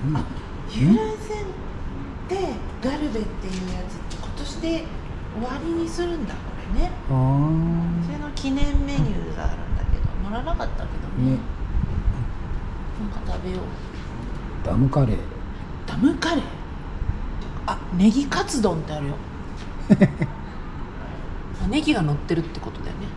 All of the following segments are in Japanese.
遊覧船でガルベっていうやつって今年で終わりにするんだこれね。それの記念メニューがあるんだけど乗らなかったけどね。なんか食べよう。 ダムカレー。 ダムカレー。あ、ネギカツ丼ってあるよ。ネギが乗ってるってことだよね。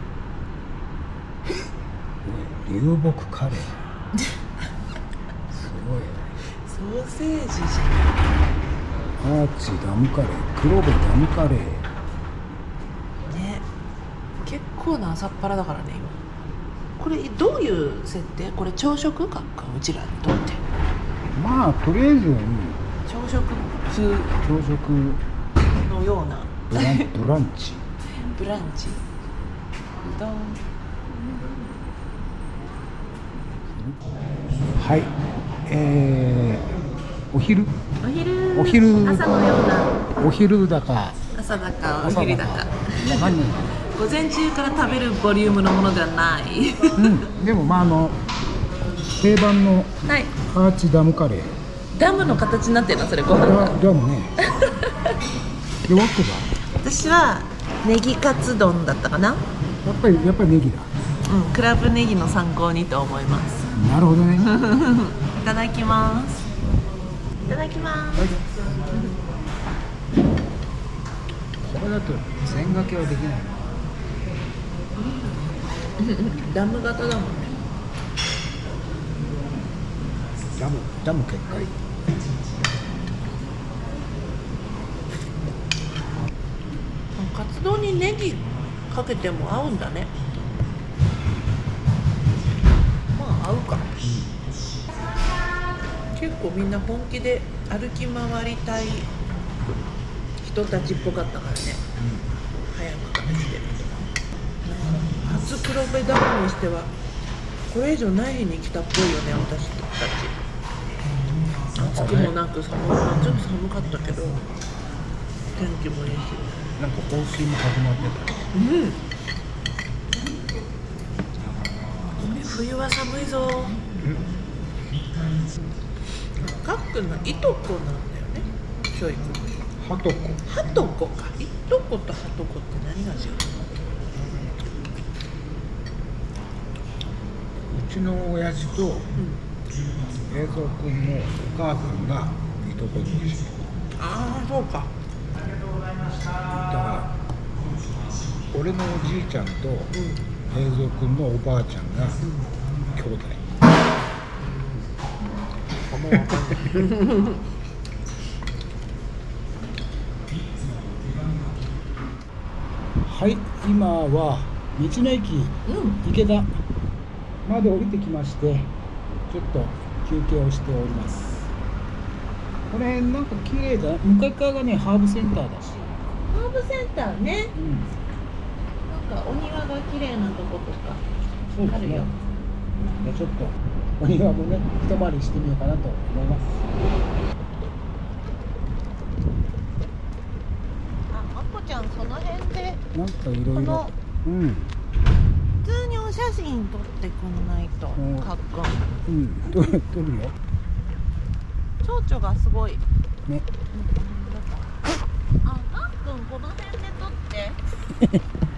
流木カレー。すごい。 ソーセージじゃん。 アーチダムカレー、黒部ダムカレー。 ね、結構な朝っぱらだからね今。これどういう設定？これ朝食かうちらにとって。 まあとりあえず朝食風。 朝食のような。 ブランチ。 ブランチ。うどん。 はい。お昼朝のような。 お昼だか朝だかお昼だか。 何？ 午前中から食べるボリュームのものではない。 でもまあ定番のアーチダムカレー。 ダムの形になってるのそれご飯が。 ダムね。でワック私はネギカツ丼だったかな。 やっぱりネギだ。 クラブネギの参考にと思います。 なるほどね。 いただきます。いただきます。 これだと全掛けはできない。 ダム型だもんね。 ダム結界。 カツ丼にネギかけても合うんだね。まあ合うか。結構みんな本気で歩き回りたい人たちっぽかったからね。早く食べてる。初黒部ダムにしてはこれ以上ない日に来たっぽいよね私たち。暑くもなくちょっと寒かったけど天気もいいし。 なんか放水も始まってた。 冬は寒いぞ。かっくんのいとこなんだよね。しょいくん。 はとこか。いとことはとこって何が違うの？ うちの親父と栄三君のお母さんがいとこ同士。 ああそうか。 だから俺のおじいちゃんと栄三君のおばあちゃんが兄弟。 もう分かんない。 はい、今は道の駅池田まで降りてきまして、ちょっと休憩をしております。この辺なんか綺麗だ。向かい側がねハーブセンターだし。 ハーブセンターね。なんかお庭が綺麗なとことかあるよ。 でちょっとお庭もね一回りしてみようかなと思います。 まこちゃんその辺でなんかいろいろ普通にお写真撮ってくんないとかっくん。 撮るよ。 蝶々がすごいね。 かっくんこの辺で撮って。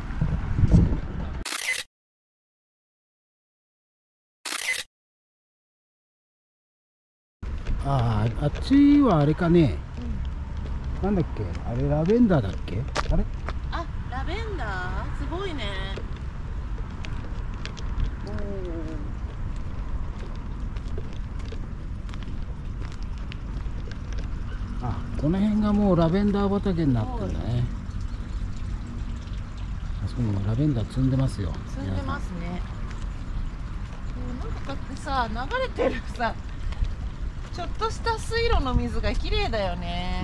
あっちはあれかね、なんだっけあれ、ラベンダーだっけ。あれラベンダーすごいね。 この辺がもうラベンダー畑になってるんだね。あそこにもラベンダー積んでますよ。 積んでますね。なんかだってさ流れてるさちょっとした水路の水が綺麗だよね。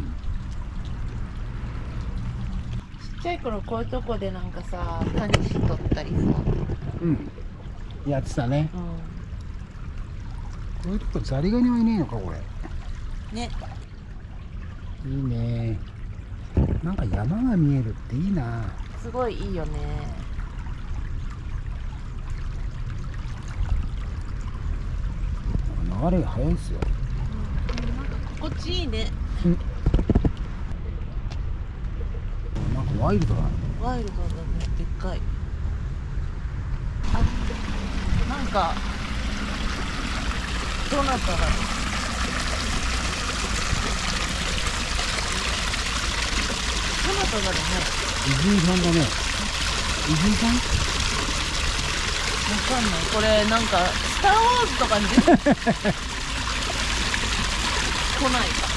ちっちゃい頃こういうとこでなんかさタニシ取ったりさやってたね。こういうとこザリガニはいねえのかこれね。 いいね。なんか山が見えるっていいな。 すごいいいよね。 流れが速いですよ。 ちいいね。 なんかワイルドだね。 ワイルドだね。でっかい。あ、なんかどなただろう。どなただろうね。 泉井さんだね。泉井さん？ わかんない。これなんかスター・ウォーズとかに出て来ないか。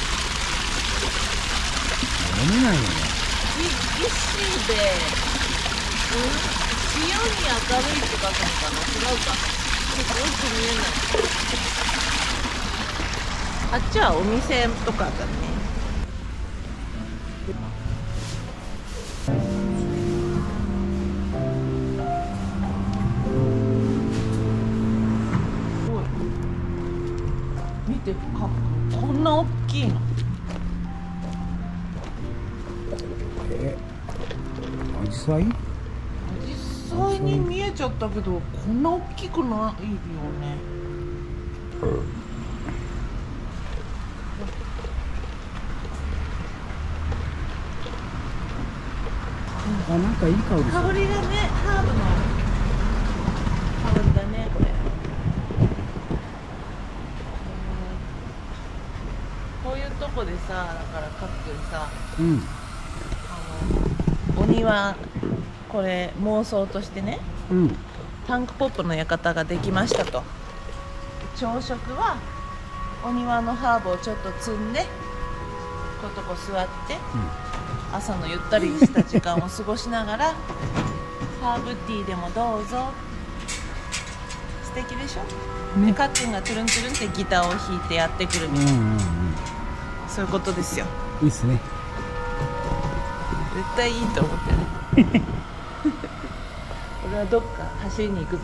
読めないよね。 石で、潮に明るいって書くのかな。違うかな。ちょっとよく見えない。あっちはお店とかだね。見て、こんな大きいの。 アジサイ？ アジサイに見えちゃったけど、こんな大きくないよね。 あ、なんかいい香りする。 香りがね、ハーブの香りだね、これ。こういうとこでさ、だからかっくんさ、 うん。 お庭、これ妄想としてね、 うん。 タンクポップの館ができましたと。朝食はお庭のハーブをちょっと摘んで、ことこ座って、朝のゆったりした時間を過ごしながらハーブティーでもどうぞ。素敵でしょ、 ね、 でかっくんがトゥルントゥルンってギターを弾いてやってくるみたいな、そういうことですよ。 いいっすね。 絶対いいと思ってね俺はどっか走りに行くぜ。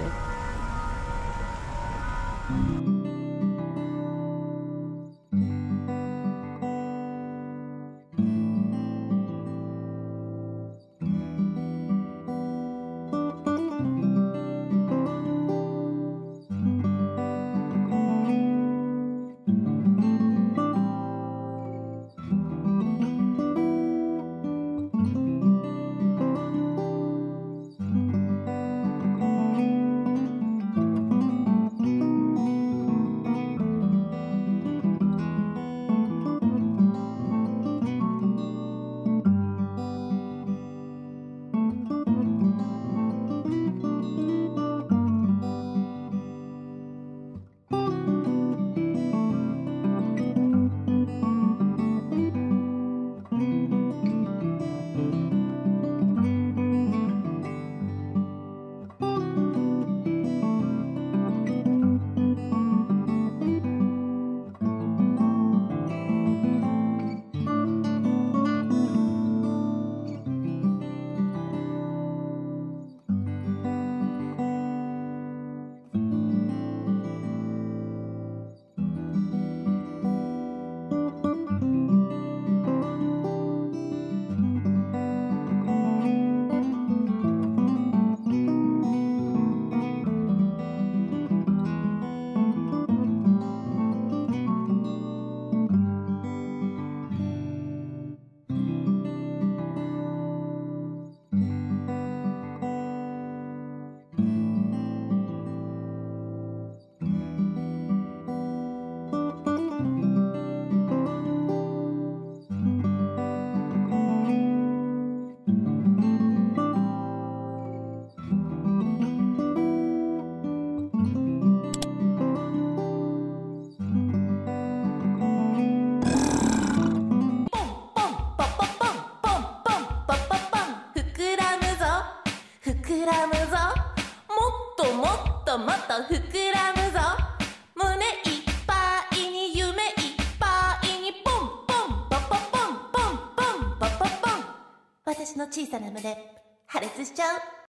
もっと膨らむぞ。胸いっぱいに夢いっぱいにポンポンポポポンポンポンポポポン。私の小さな胸破裂しちゃう。